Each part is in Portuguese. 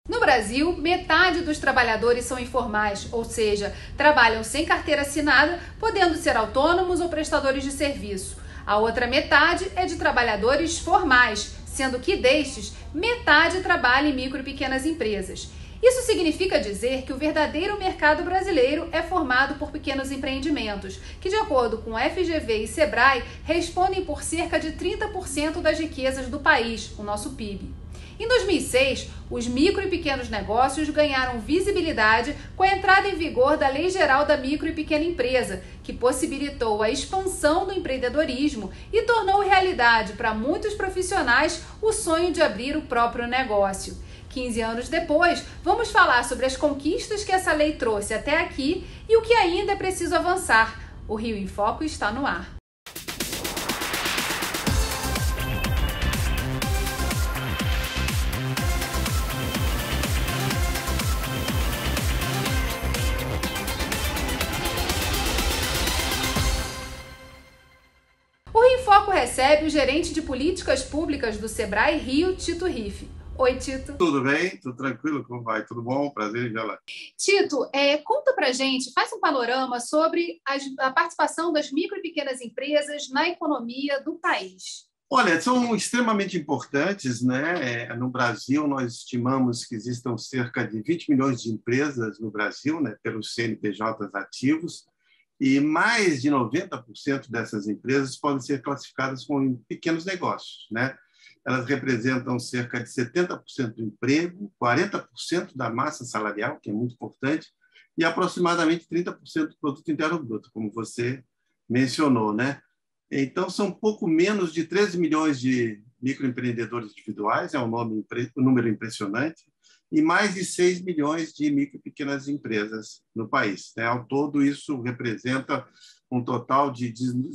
No Brasil, metade dos trabalhadores são informais, ou seja, trabalham sem carteira assinada, podendo ser autônomos ou prestadores de serviço. A outra metade é de trabalhadores formais, sendo que destes, metade trabalha em micro e pequenas empresas. Isso significa dizer que o verdadeiro mercado brasileiro é formado por pequenos empreendimentos, que, de acordo com a FGV e Sebrae, respondem por cerca de 30% das riquezas do país, o nosso PIB. Em 2006, os micro e pequenos negócios ganharam visibilidade com a entrada em vigor da Lei Geral da Micro e Pequena Empresa, que possibilitou a expansão do empreendedorismo e tornou realidade para muitos profissionais o sonho de abrir o próprio negócio. 15 anos depois, vamos falar sobre as conquistas que essa lei trouxe até aqui e o que ainda é preciso avançar. O Rio em Foco está no ar. O Rio em Foco recebe o gerente de políticas públicas do Sebrae Rio, Tito Riffe. Oi, Tito. Tudo bem? Tudo tranquilo? Como vai? Tudo bom? Prazer em vê-la. Tito, conta pra gente, faz um panorama sobre a participação das micro e pequenas empresas na economia do país. Olha, são extremamente importantes, né? No Brasil, nós estimamos que existam cerca de 20 milhões de empresas no Brasil, né, pelos CNPJs ativos, e mais de 90% dessas empresas podem ser classificadas como pequenos negócios, né? Elas representam cerca de 70% do emprego, 40% da massa salarial, que é muito importante, e aproximadamente 30% do produto interno bruto, como você mencionou, né? Então, são pouco menos de 13 milhões de microempreendedores individuais, é um número impressionante, e mais de 6 milhões de micro e pequenas empresas no país, né? Ao todo, isso representa um total de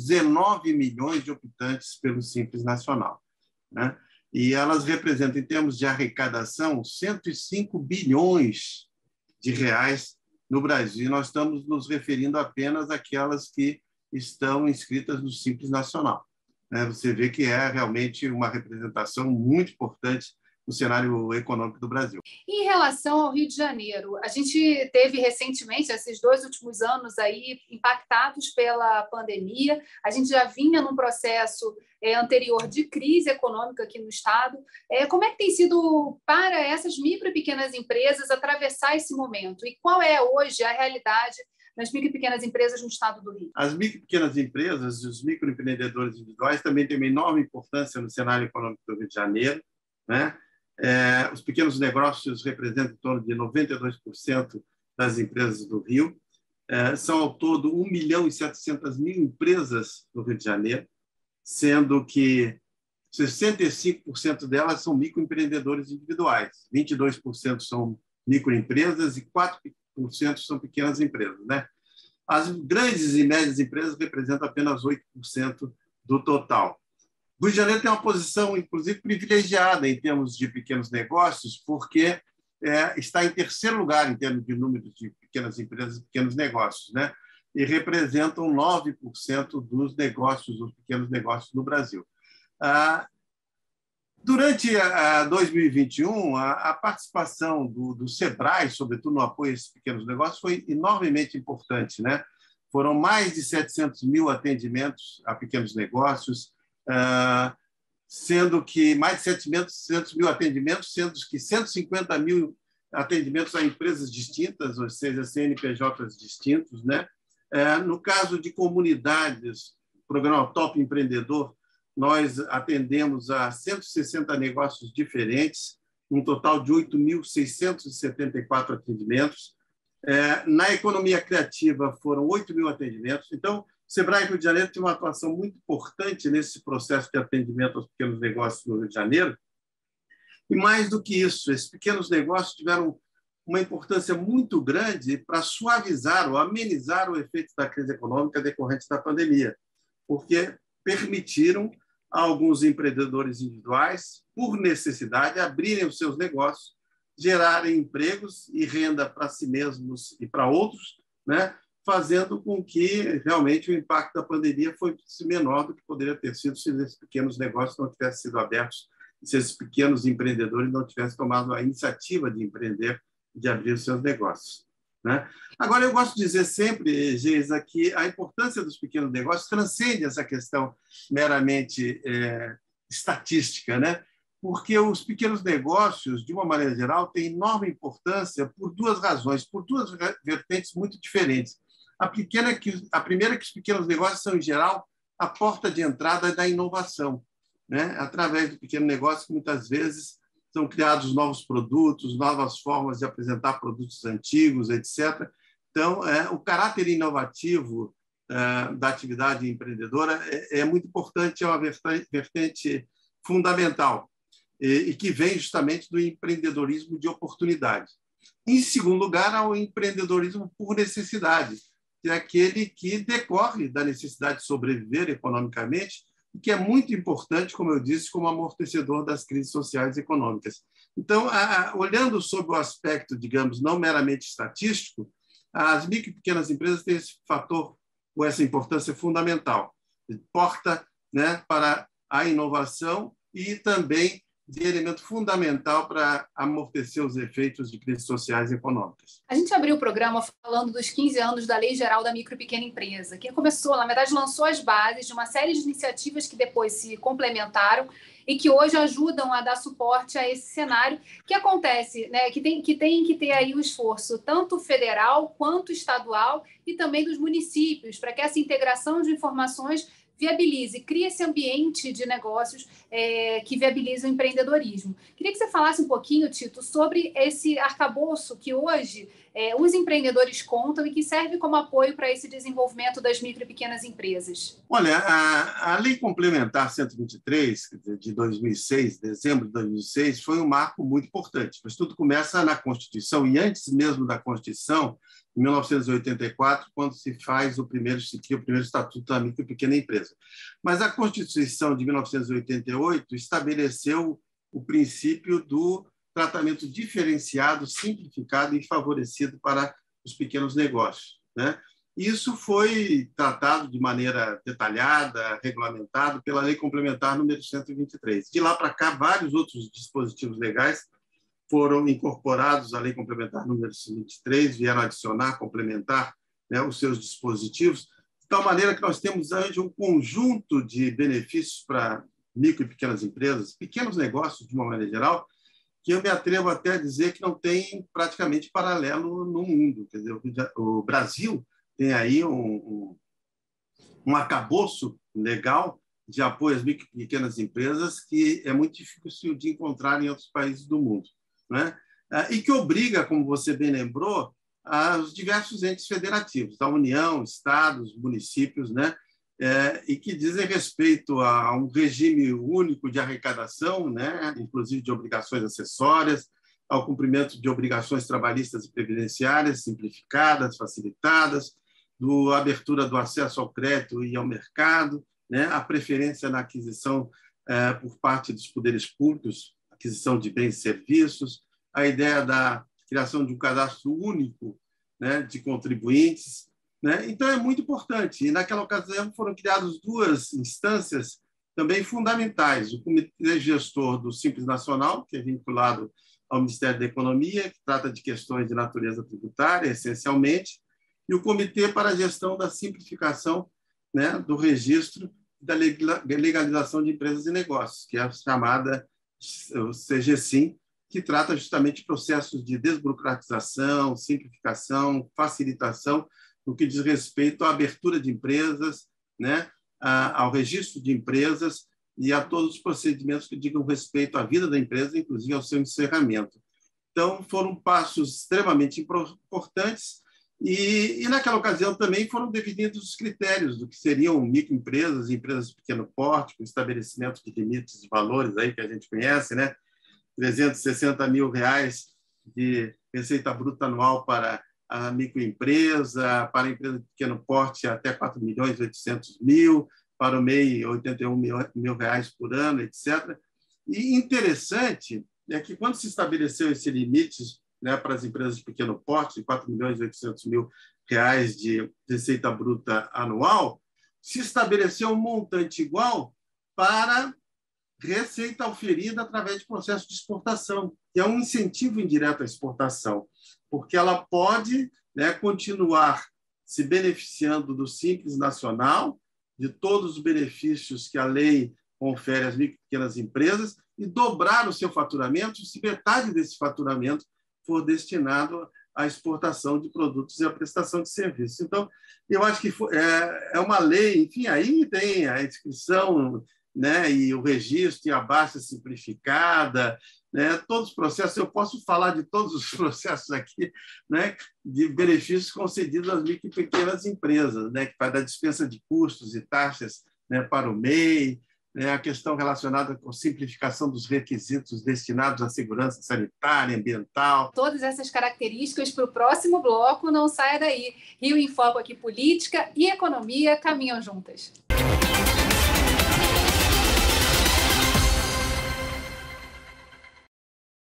19 milhões de optantes pelo Simples Nacional, né? E elas representam, em termos de arrecadação, 105 bilhões de reais no Brasil. E nós estamos nos referindo apenas àquelas que estão inscritas no Simples Nacional, né? Você vê que é realmente uma representação muito importante no cenário econômico do Brasil. Em relação ao Rio de Janeiro, a gente teve recentemente, esses 2 últimos anos aí, impactados pela pandemia. A gente já vinha num processo anterior de crise econômica aqui no estado. Como é que tem sido para essas micro e pequenas empresas atravessar esse momento? E qual é hoje a realidade das micro e pequenas empresas no estado do Rio? As micro e pequenas empresas, os microempreendedores individuais, também têm uma enorme importância no cenário econômico do Rio de Janeiro, né? Os pequenos negócios representam em torno de 92% das empresas do Rio. São, ao todo, 1.700.000 empresas no Rio de Janeiro, sendo que 65% delas são microempreendedores individuais, 22% são microempresas e 4% são pequenas empresas, né? As grandes e médias empresas representam apenas 8% do total. O Rio de Janeiro tem uma posição, inclusive, privilegiada em termos de pequenos negócios, porque está em terceiro lugar em termos de número de pequenas empresas e pequenos negócios, né? E representam 9% dos negócios, dos pequenos negócios no Brasil. Durante 2021, a participação do Sebrae, sobretudo no apoio a esses pequenos negócios, foi enormemente importante, né? Foram mais de 700 mil atendimentos a pequenos negócios, sendo que mais de 700 mil atendimentos, sendo que 150 mil atendimentos a empresas distintas, ou seja, CNPJs distintos, né? No caso de comunidades, o programa Top Empreendedor, nós atendemos a 160 negócios diferentes, um total de 8.674 atendimentos. Na economia criativa, foram 8 mil atendimentos. Então, o Sebrae Rio de Janeiro tem uma atuação muito importante nesse processo de atendimento aos pequenos negócios no Rio de Janeiro. E, mais do que isso, esses pequenos negócios tiveram uma importância muito grande para suavizar ou amenizar o efeito da crise econômica decorrente da pandemia, porque permitiram a alguns empreendedores individuais, por necessidade, abrirem os seus negócios, gerarem empregos e renda para si mesmos e para outros, né? Fazendo com que realmente o impacto da pandemia fosse menor do que poderia ter sido se esses pequenos negócios não tivessem sido abertos se esses pequenos empreendedores não tivessem tomado a iniciativa de empreender, de abrir os seus negócios, né? Agora, eu gosto de dizer sempre, Geisa, que a importância dos pequenos negócios transcende essa questão meramente estatística, né? Porque os pequenos negócios, de uma maneira geral, têm enorme importância por duas razões, por duas vertentes muito diferentes. A primeira é que os pequenos negócios são, em geral, a porta de entrada da inovação, né? Através do pequeno negócio, muitas vezes, são criados novos produtos, novas formas de apresentar produtos antigos, etc. Então, o caráter inovativo da atividade empreendedora é muito importante, é uma vertente fundamental e que vem justamente do empreendedorismo de oportunidade. Em segundo lugar, há o empreendedorismo por necessidade, que é aquele que decorre da necessidade de sobreviver economicamente e que é muito importante, como eu disse, como amortecedor das crises sociais e econômicas. Então, olhando sob o aspecto, digamos, não meramente estatístico, as micro e pequenas empresas têm esse fator, ou essa importância fundamental, porta, né, para a inovação e também de elemento fundamental para amortecer os efeitos de crises sociais e econômicas. A gente abriu o programa falando dos 15 anos da Lei Geral da Micro e Pequena Empresa, que começou, na verdade, lançou as bases de uma série de iniciativas que depois se complementaram e que hoje ajudam a dar suporte a esse cenário que acontece, né, que tem que ter aí o esforço tanto federal quanto estadual e também dos municípios, para que essa integração de informações viabilize, cria esse ambiente de negócios que viabiliza o empreendedorismo. Queria que você falasse um pouquinho, Tito, sobre esse arcabouço que hoje os empreendedores contam e que serve como apoio para esse desenvolvimento das micro e pequenas empresas. Olha, a Lei Complementar 123, de 2006, dezembro de 2006, foi um marco muito importante, mas tudo começa na Constituição, e antes mesmo da Constituição, em 1984, quando se faz o primeiro Estatuto da Micro e Pequena Empresa. Mas a Constituição de 1988 estabeleceu o princípio do tratamento diferenciado, simplificado e favorecido para os pequenos negócios, né? Isso foi tratado de maneira detalhada, regulamentado pela Lei Complementar número 123. De lá para cá, vários outros dispositivos legais foram incorporados à Lei Complementar número 123, vieram adicionar, complementar, né, os seus dispositivos, de tal maneira que nós temos hoje um conjunto de benefícios para micro e pequenas empresas, pequenos negócios, de uma maneira geral, que eu me atrevo até a dizer que não tem praticamente paralelo no mundo. Quer dizer, o Brasil tem aí um arcabouço legal de apoio às micro e pequenas empresas que é muito difícil de encontrar em outros países do mundo, né? E que obriga, como você bem lembrou, os diversos entes federativos, da União, estados, municípios, né? E que dizem respeito a um regime único de arrecadação, né? Inclusive de obrigações acessórias, ao cumprimento de obrigações trabalhistas e previdenciárias simplificadas, facilitadas, da abertura do acesso ao crédito e ao mercado, né? A preferência na aquisição por parte dos poderes públicos, aquisição de bens e serviços, a ideia da criação de um cadastro único, né, de contribuintes, né? Então, é muito importante. E, naquela ocasião, foram criadas duas instâncias também fundamentais. O Comitê Gestor do Simples Nacional, que é vinculado ao Ministério da Economia, que trata de questões de natureza tributária, essencialmente, e o Comitê para a Gestão da Simplificação, né, do Registro da Legalização de Empresas e Negócios, que é a chamada CGSIM, que trata justamente de processos de desburocratização, simplificação, facilitação, no que diz respeito à abertura de empresas, né, ao registro de empresas e a todos os procedimentos que digam respeito à vida da empresa, inclusive ao seu encerramento. Então, foram passos extremamente importantes e naquela ocasião também foram definidos os critérios do que seriam microempresas e empresas de pequeno porte, com estabelecimento de limites de valores aí que a gente conhece, né? R$360 mil de receita bruta anual para a microempresa, para a empresa de pequeno porte até R$4.800.000, para o MEI R$81 mil por ano, etc. E interessante é que quando se estabeleceu esse limite, né, para as empresas de pequeno porte, de R$4.800.000 de receita bruta anual, se estabeleceu um montante igual para receita oferida através de processo de exportação, que é um incentivo indireto à exportação, porque ela pode, né, continuar se beneficiando do Simples Nacional, de todos os benefícios que a lei confere às micro e pequenas empresas, e dobrar o seu faturamento se metade desse faturamento for destinado à exportação de produtos e à prestação de serviços. Então, eu acho que é uma lei, enfim, aí tem a inscrição, né, e o registro e a baixa simplificada, né, todos os processos, eu posso falar de todos os processos aqui, né, de benefícios concedidos às micro e pequenas empresas, né, que vai da dispensa de custos e taxas, né, para o MEI, né, a questão relacionada com a simplificação dos requisitos destinados à segurança sanitária, ambiental. Todas essas características para o próximo bloco, não saia daí. Rio em Foco aqui, política e economia caminham juntas.